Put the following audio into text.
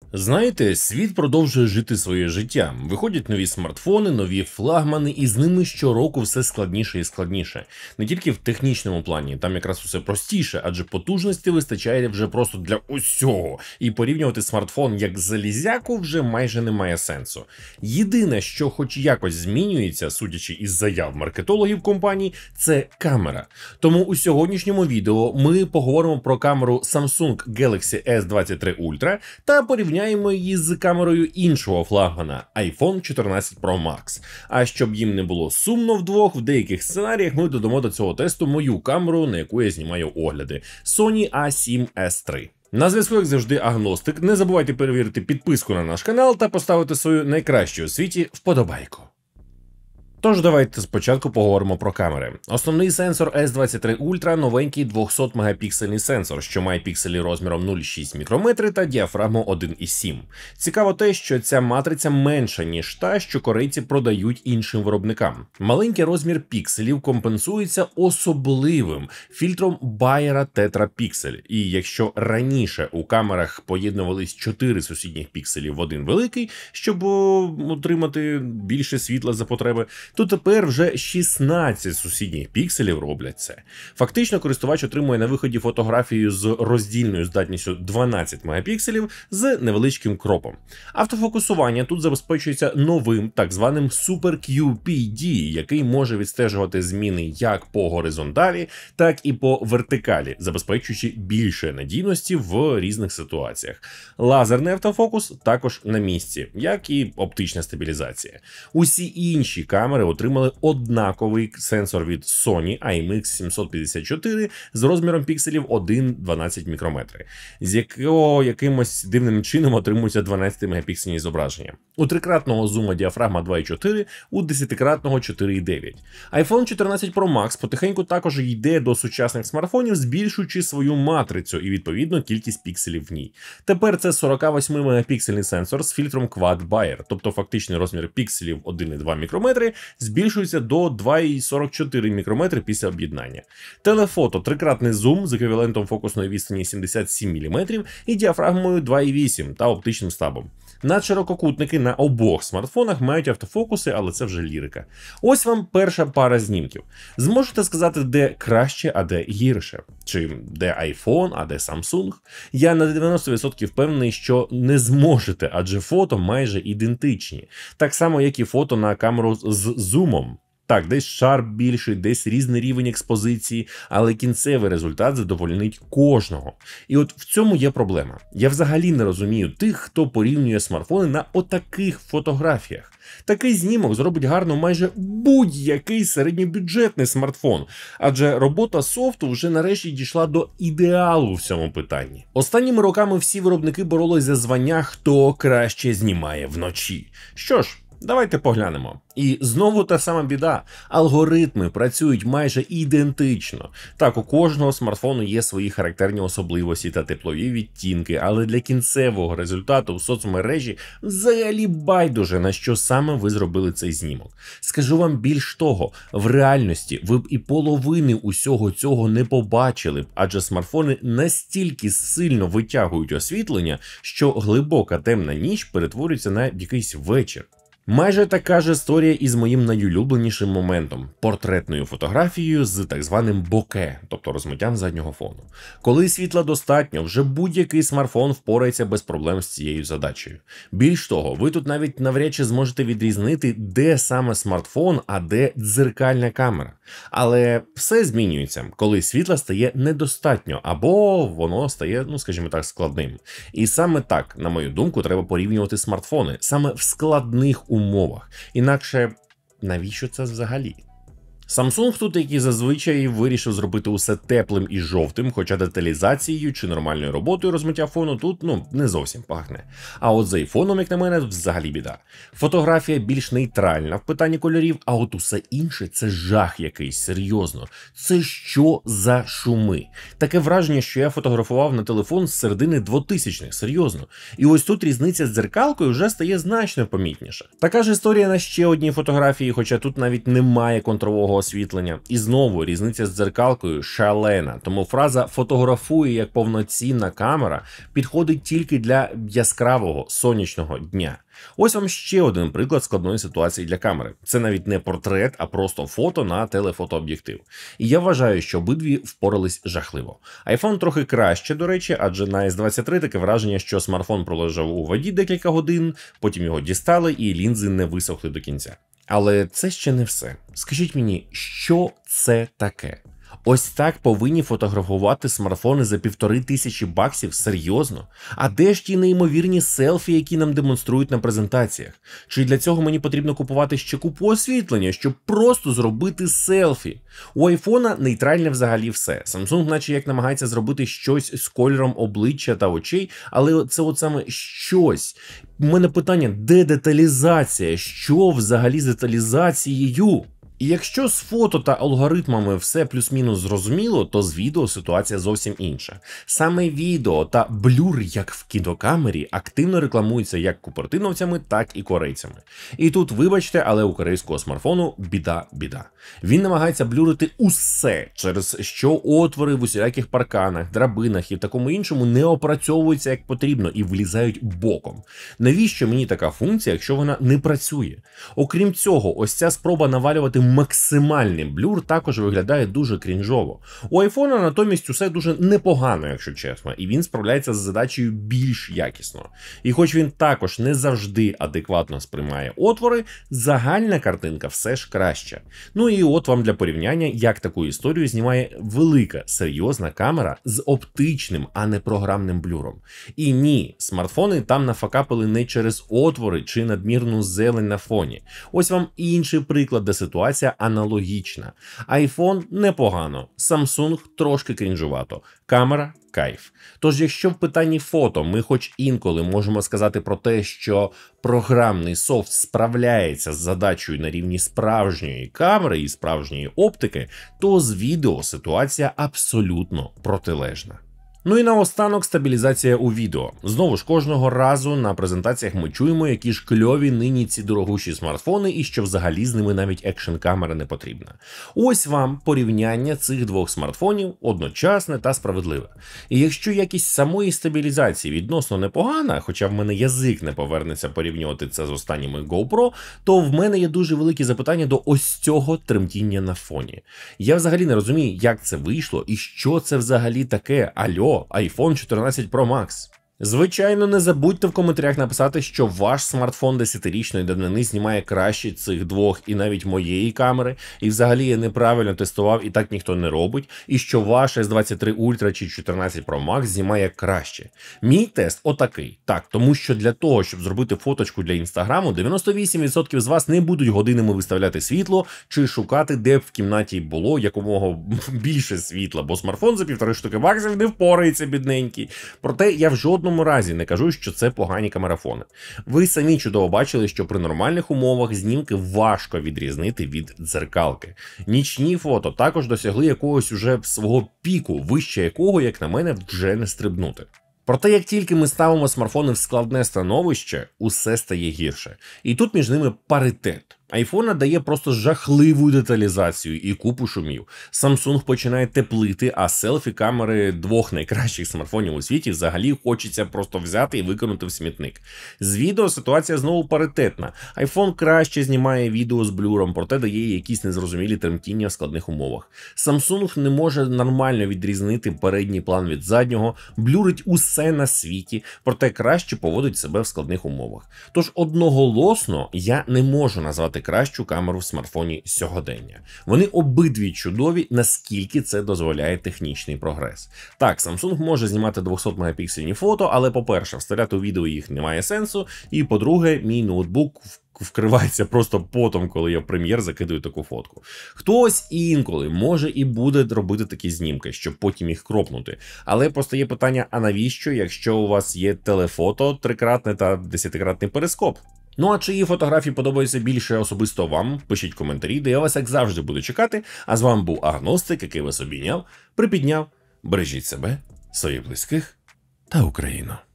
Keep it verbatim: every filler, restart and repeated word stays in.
Знаєте, світ продовжує жити своє життя. Виходять нові смартфони, нові флагмани, і з ними щороку все складніше і складніше. Не тільки в технічному плані, там якраз усе простіше, адже потужності вистачає вже просто для усього. І порівнювати смартфон як залізяку вже майже немає сенсу. Єдине, що хоч якось змінюється, судячи із заяв маркетологів компаній, це камера. Тому у сьогоднішньому відео ми поговоримо про камеру Samsung Galaxy ес двадцять три Ultra та порівняємо її з камерою іншого флагмана айфон чотирнадцять Pro Max. А щоб їм не було сумно вдвох, в деяких сценаріях ми додамо до цього тесту мою камеру, на яку я знімаю огляди – Sony а сім ес три. На зв'язку, як завжди, агностик. Не забувайте перевірити підписку на наш канал та поставити свою найкращу у світі вподобайку. Тож давайте спочатку поговоримо про камери. Основний сенсор ес двадцять три Ultra – новенький двохсот мегапіксельний сенсор, що має пікселі розміром нуль цілих шість мікрометри та діафрагму один цілих сім. Цікаво те, що ця матриця менша, ніж та, що корейці продають іншим виробникам. Маленький розмір пікселів компенсується особливим фільтром Bayer Tetra Pixel. І якщо раніше у камерах поєднувались чотири сусідніх пікселів в один великий, щоб отримати більше світла за потреби, то тепер вже шістнадцять сусідніх пікселів роблять це. Фактично, користувач отримує на виході фотографію з роздільною здатністю дванадцять мегапікселів з невеличким кропом. Автофокусування тут забезпечується новим так званим Super кью пі ді, який може відстежувати зміни як по горизонталі, так і по вертикалі, забезпечуючи більше надійності в різних ситуаціях. Лазерний автофокус також на місці, як і оптична стабілізація. Усі інші камери отримали однаковий сенсор від Sony ай ем ікс сімсот п'ятдесят чотири з розміром пікселів один цілих дванадцять мікрометри, з якого якимось дивним чином отримуються дванадцятимегапіксельні зображення. У трикратного зума діафрагма два цілих чотири, у десятикратного чотири цілих дев'ять. айфон чотирнадцять Pro Max потихеньку також йде до сучасних смартфонів, збільшуючи свою матрицю і відповідно кількість пікселів в ній. Тепер це сорок восьми мегапіксельний сенсор з фільтром Quad Bayer, тобто фактичний розмір пікселів один цілих два мікрометри збільшується до два цілих сорок чотири мікрометри після об'єднання. Телефото, трикратний зум з еквівалентом фокусної відстані сімдесят сім міліметрів і діафрагмою два цілих вісім та оптичним стабом. Надширококутники на обох смартфонах мають автофокуси, але це вже лірика. Ось вам перша пара знімків. Зможете сказати, де краще, а де гірше? Чи де iPhone, а де Samsung? Я на дев'яносто відсотків впевнений, що не зможете, адже фото майже ідентичні. Так само, як і фото на камеру з зумом. Так, десь шар більший, десь різний рівень експозиції, але кінцевий результат задовольнить кожного. І от в цьому є проблема. Я взагалі не розумію тих, хто порівнює смартфони на отаких фотографіях. Такий знімок зробить гарно майже будь-який середньобюджетний смартфон, адже робота софту вже нарешті дійшла до ідеалу в цьому питанні. Останніми роками всі виробники боролись за звання «Хто краще знімає вночі». Що ж, давайте поглянемо. І знову та сама біда. Алгоритми працюють майже ідентично. Так, у кожного смартфону є свої характерні особливості та теплові відтінки, але для кінцевого результату в соцмережі взагалі байдуже, на що саме ви зробили цей знімок. Скажу вам більш того, в реальності ви б і половини усього цього не побачили б, адже смартфони настільки сильно витягують освітлення, що глибока темна ніч перетворюється на якийсь вечір. Майже така ж історія із моїм найулюбленішим моментом – портретною фотографією з так званим боке, тобто розмиттям заднього фону. Коли світла достатньо, вже будь-який смартфон впорається без проблем з цією задачею. Більш того, ви тут навіть навряд чи зможете відрізнити, де саме смартфон, а де дзеркальна камера. Але все змінюється, коли світла стає недостатньо, або воно стає, ну скажімо так, складним. І саме так, на мою думку, треба порівнювати смартфони, саме в складних умовах. умовах. Інакше, навіщо це взагалі? Samsung тут, як і зазвичай, вирішив зробити усе теплим і жовтим, хоча деталізацією чи нормальною роботою розмиття фону тут, ну, не зовсім пахне. А от з айфоном, як на мене, взагалі біда. Фотографія більш нейтральна в питанні кольорів, а от усе інше – це жах якийсь, серйозно. Це що за шуми? Таке враження, що я фотографував на телефон з середини двотисячних, серйозно. І ось тут різниця з дзеркалкою вже стає значно помітніша. Така ж історія на ще одній фотографії, хоча тут навіть немає контрового освітлення. І знову різниця з дзеркалкою шалена, тому фраза «фотографує як повноцінна камера» підходить тільки для яскравого сонячного дня. Ось вам ще один приклад складної ситуації для камери. Це навіть не портрет, а просто фото на телефотооб'єктив. І я вважаю, що обидві впорались жахливо. iPhone трохи краще, до речі, адже на ес двадцять три таке враження, що смартфон пролежав у воді декілька годин, потім його дістали і лінзи не висохли до кінця. Але це ще не все. Скажіть мені, що це таке? Ось так повинні фотографувати смартфони за півтори тисячі баксів? Серйозно? А де ж ті неймовірні селфі, які нам демонструють на презентаціях? Чи для цього мені потрібно купувати ще купу освітлення, щоб просто зробити селфі? У айфона нейтральне взагалі все. Samsung наче як намагається зробити щось з кольором обличчя та очей, але це от саме щось. У мене питання, де деталізація? Що взагалі з деталізацією? І якщо з фото та алгоритмами все плюс-мінус зрозуміло, то з відео ситуація зовсім інша. Саме відео та блюр, як в кінокамері, активно рекламуються як купертиновцями, так і корейцями. І тут, вибачте, але у корейського смартфону біда-біда. Він намагається блюрити усе, через що отвори в усіляких парканах, драбинах і такому іншому не опрацьовуються як потрібно і влізають боком. Навіщо мені така функція, якщо вона не працює? Окрім цього, ось ця спроба навалювати максимальний блюр також виглядає дуже крінжово. У айфона натомість усе дуже непогано, якщо чесно, і він справляється з задачею більш якісно. І хоч він також не завжди адекватно сприймає отвори, загальна картинка все ж краща. Ну і от вам для порівняння, як таку історію знімає велика, серйозна камера з оптичним, а не програмним блюром. І ні, смартфони там нафакапили не через отвори чи надмірну зелень на фоні. Ось вам інший приклад, де ситуація аналогічна. iPhone непогано, Samsung трошки крінжувато, камера – кайф. Тож якщо в питанні фото ми хоч інколи можемо сказати про те, що програмний софт справляється з задачею на рівні справжньої камери і справжньої оптики, то з відео ситуація абсолютно протилежна. Ну і наостанок стабілізація у відео. Знову ж кожного разу на презентаціях ми чуємо, які ж кльові нині ці дорогущі смартфони і що взагалі з ними навіть екшн-камера не потрібна. Ось вам порівняння цих двох смартфонів одночасне та справедливе. І якщо якість самої стабілізації відносно непогана, хоча в мене язик не повернеться порівнювати це з останніми GoPro, то в мене є дуже великі запитання до ось цього тремтіння на фоні. Я взагалі не розумію, як це вийшло і що це взагалі таке. Альо, iPhone чотирнадцять Pro Max. Звичайно, не забудьте в коментарях написати, що ваш смартфон десятирічної давнини знімає краще цих двох і навіть моєї камери, і взагалі я неправильно тестував і так ніхто не робить, і що ваш ес двадцять три Ultra чи чотирнадцять Pro Max знімає краще. Мій тест отакий. Так, тому що для того, щоб зробити фоточку для інстаграму, дев'яносто вісім відсотків з вас не будуть годинами виставляти світло чи шукати, де б в кімнаті було якомога більше світла, бо смартфон за півтори штуки баксів не впорається, бідненький. Проте я в жодному В жодному разі не кажу, що це погані камерафони. Ви самі чудово бачили, що при нормальних умовах знімки важко відрізнити від дзеркалки. Нічні фото також досягли якогось уже свого піку, вище якого, як на мене, вже не стрибнути. Проте, як тільки ми ставимо смартфони в складне становище, усе стає гірше. І тут між ними паритет. iPhone дає просто жахливу деталізацію і купу шумів. Samsung починає теплити, а селфі-камери двох найкращих смартфонів у світі взагалі хочеться просто взяти і викинути в смітник. З відео ситуація знову паритетна. iPhone краще знімає відео з блюром, проте дає якісь незрозумілі тремтіння в складних умовах. Samsung не може нормально відрізнити передній план від заднього, блюрить усе на світі, проте краще поводить себе в складних умовах. Тож одноголосно я не можу назвати кращу камеру в смартфоні сьогодення. Вони обидві чудові, наскільки це дозволяє технічний прогрес. Так, Samsung може знімати двісті мегапіксельні фото, але, по-перше, вставляти у відео їх немає сенсу, і, по-друге, мій ноутбук вкривається просто потом, коли я в прем'єр закидаю таку фотку. Хтось інколи може і буде робити такі знімки, щоб потім їх кропнути. Але постає питання, а навіщо, якщо у вас є телефото, трикратне та десятикратний перископ? Ну а чиї фотографії подобаються більше особисто вам? Пишіть коментарі, де я вас, як завжди, буду чекати. А з вами був Агностик, який вас обійняв, припідняв. Бережіть себе, своїх близьких та Україну.